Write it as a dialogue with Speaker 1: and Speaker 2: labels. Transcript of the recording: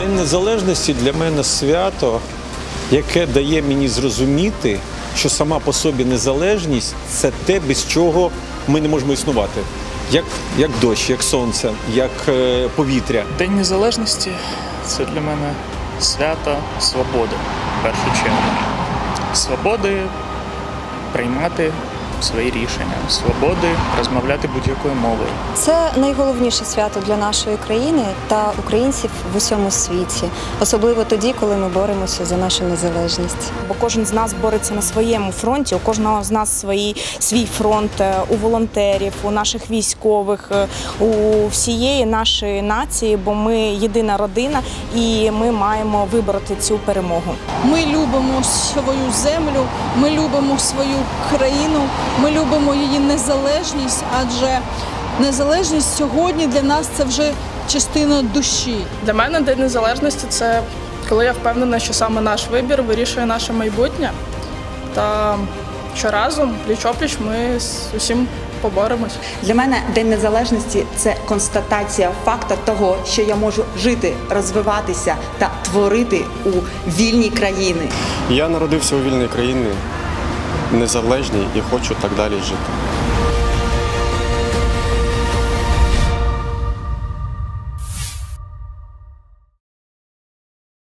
Speaker 1: День Незалежності для мене свято, яке дає мені зрозуміти, що сама по собі незалежність – це те, без чого ми не можемо існувати. Як дощ, як сонце, як повітря.
Speaker 2: День Незалежності – це для мене свято свободи, в першу чергу. Свободи приймати свої рішення, свободи розмовляти будь-якою мовою.
Speaker 3: Це найголовніше свято для нашої країни та українців в усьому світі. Особливо тоді, коли ми боремося за нашу незалежність.
Speaker 4: Бо кожен з нас бореться на своєму фронті, у кожного з нас свій фронт, у волонтерів, у наших військових, у всієї нашої нації, бо ми єдина родина і ми маємо вибороти цю перемогу.
Speaker 5: Ми любимо свою землю, ми любимо свою країну, ми любимо її незалежність, адже незалежність сьогодні для нас – це вже частина душі.
Speaker 6: Для мене День Незалежності – це коли я впевнена, що саме наш вибір вирішує наше майбутнє. Та що разом, пліч-опліч, ми з усім поборемось.
Speaker 7: Для мене День Незалежності – це констатація факту того, що я можу жити, розвиватися та творити у вільній країні.
Speaker 8: Я народився у вільній країні, незалежній і хочу так далі жити.